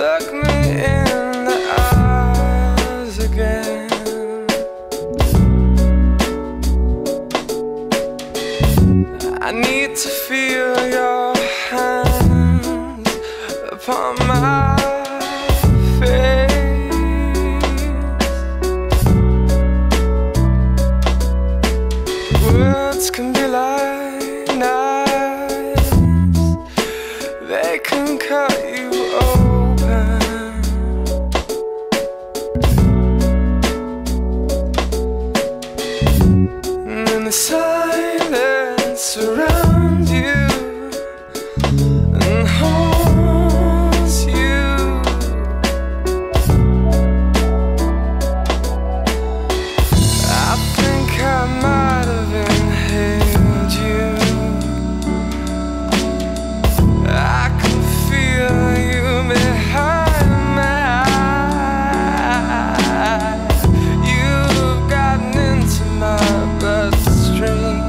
look me in the eyes again. I need to feel your hands upon my face. Words can be like knives, they can cut you open. And in the silence around you and haunts you, I think I might have inhaled you. I can feel you behind my eyes. You've gotten into my bloodstream.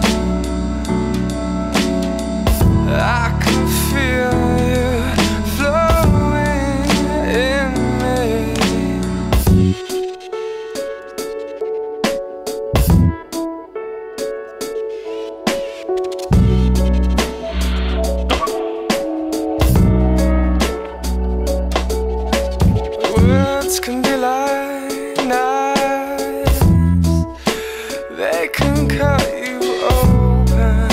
I can feel you flowing in me. Words can be like knives, they can cut you open.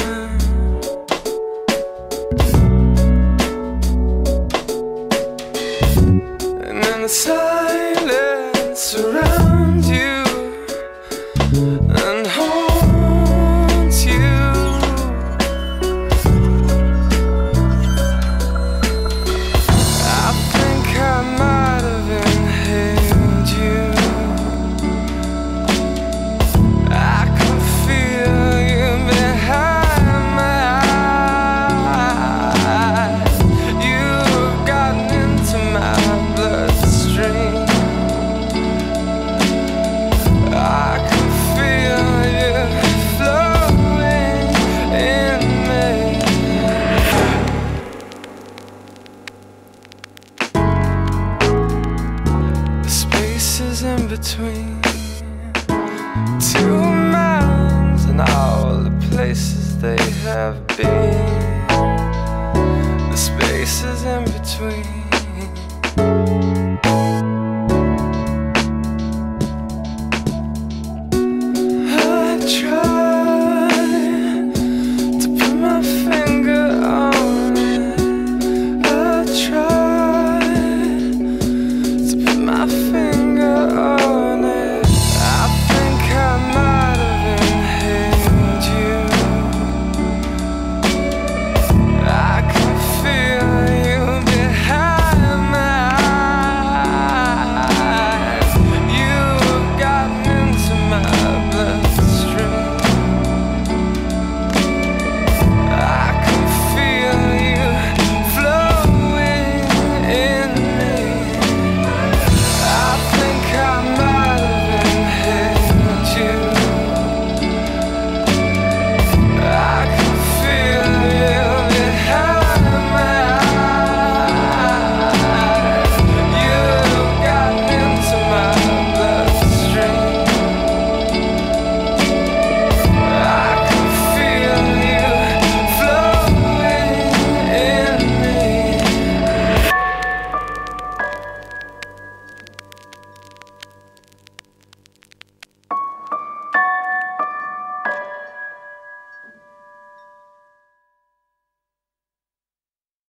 And in the silence around you and haunts you, I think I might have inhaled you. I can feel you behind my eyes. You've gotten into my bloodstream. I can feel you flowing in me. The spaces in between two minds and all the places they have been. The spaces in between